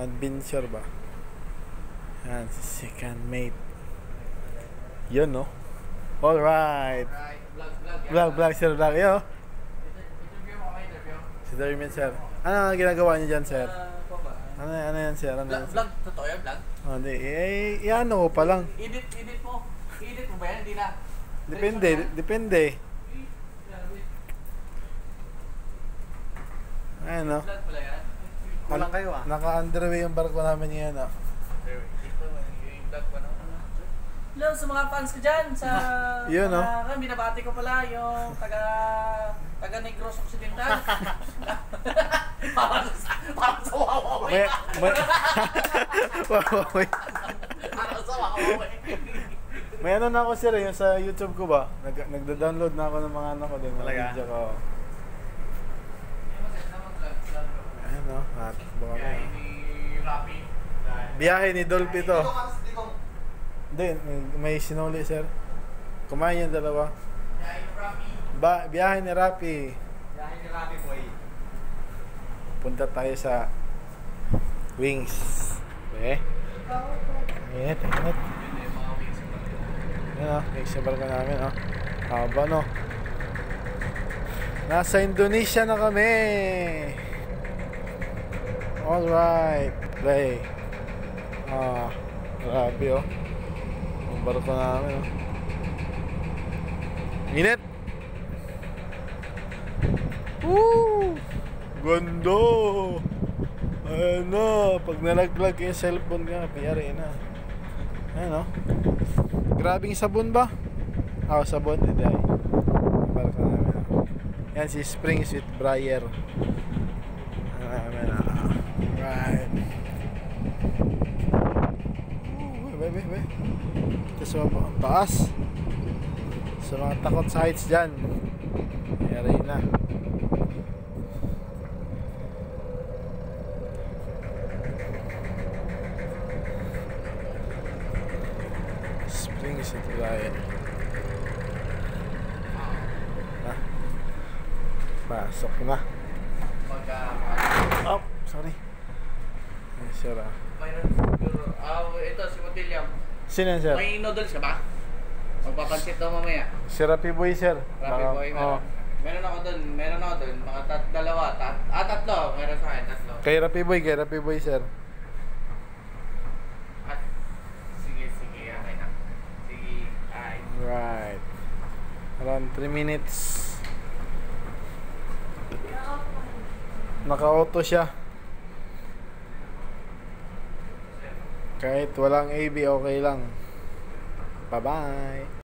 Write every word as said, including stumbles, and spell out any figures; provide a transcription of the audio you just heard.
adventure ba. Yan, si second mate. Yun, no? Alright. Alright, vlog, vlog. yan. Vlog, vlog, sir, vlog. Yo. Interview mo ka, interview. Si Darwin, sir. Ano ang ginagawa niyo dyan, sir? Ah, pa ba? Ano, ano yan, sir? Ano Vlog, yan, sir? vlog, totoo yan, vlog? Oh, hindi. Eh, i-ano ko pa lang. Edit, edit mo. Edit mo ba yan? Hindi na. Depende, depende. Ayun, no? Vlog pala yan. Kulang kayo ah. Naka-underway yung barko namin ngayon, no? Dito, yung vlog pa na. Hello sa mga fans ko dyan, sa Yun, no? mga, no? Binabati ko pala yung taga taga Negros Occidental. Parang parang sa Wawawi. May, may, Wawawi. Parang sa Wawawi. May ano na ako, sir, yung sa YouTube ko ba? Nag, nagda-download na ako ng mga ano ko din. Mga Talaga? video ko. Ayun, no? At, baka Biyahe mo. ni Rapi. Biyahe ni Dolphy to. Dito kasi dito. Hindi, may, may sinuli, sir. Kumain yung dalawa. Biyahe ni Rapi. Ba, biyahe ni Rapi. Biyahe ni Rapi, boy. Punta tayo sa Wings. Okay? Init, init. Yun yung mga wings. Yan o, wings sa barko namin o. Haba no. Nasa Indonesia na kami. Alright. Play. Ah, grabe o. Ang barko namin o. Init! Woo! Ganda! Ayan na, pag nalaglag yung cellphone ka, piyari na. Ayan o. Grabing sabon ba? Ah, oh, sabon, hindi ay. Barko namin o. Yan si Springs with Briar. Ano namin o. Right. Ooh, wait, wait, wait. Ito sa mga taas. Sa mga takot sa heights dyan. Piyari na. Springs at Briar. Ah. Pasok na. Pagka... Oh, sorry. Ay, sir ah. Mayroon siguro. Ah, ito si Motilliam. Sino yan, sir? May noodles ka ba? Magpapansit daw mamaya. Si Rapi Boy, sir. Rapid Baka- boy, oh. meron. Meron ako dun, meron ako dun. Mga tat dalawa, tat ah, tatlo. Meron sa akin, tatlo. Kay Rapi Boy, kay Rapi Boy, sir. At, sige, sige, okay na. Sige, ay. Right. Around three minutes. Naka-auto siya. Kahit walang A B, okay lang. Bye-bye.